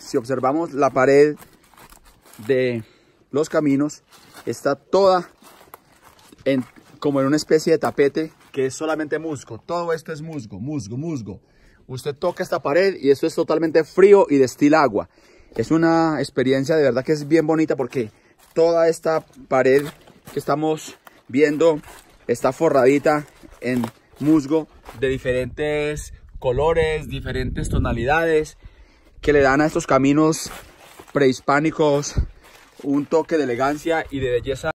si observamos la pared de los caminos, está toda como en una especie de tapete que es solamente musgo. Todo esto es musgo, musgo, musgo. Usted toca esta pared y esto es totalmente frío y destila agua. Es una experiencia de verdad que es bien bonita porque toda esta pared que estamos viendo está forradita en musgo de diferentes colores, diferentes tonalidades, que le dan a estos caminos prehispánicos un toque de elegancia y de belleza.